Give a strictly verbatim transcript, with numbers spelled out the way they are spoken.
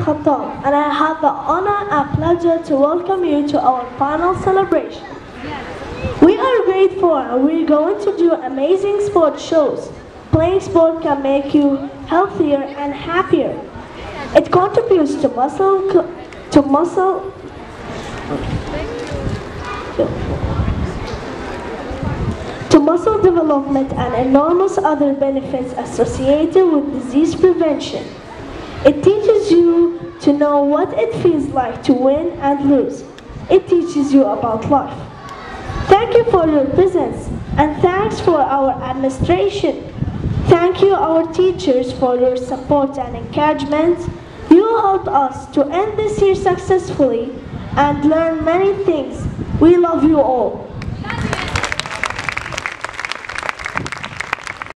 Khattab, and I have the honor and pleasure to welcome you to our final celebration. We are grateful and we're going to do amazing sport shows. Playing sport can make you healthier and happier. It contributes to muscle, co- to muscle, to muscle development and enormous other benefits associated with disease prevention. It teaches you to know what it feels like to win and lose. It teaches you about life. Thank you for your presence, and thanks for our administration. Thank you, our teachers, for your support and encouragement. You helped us to end this year successfully and learn many things. We love you all.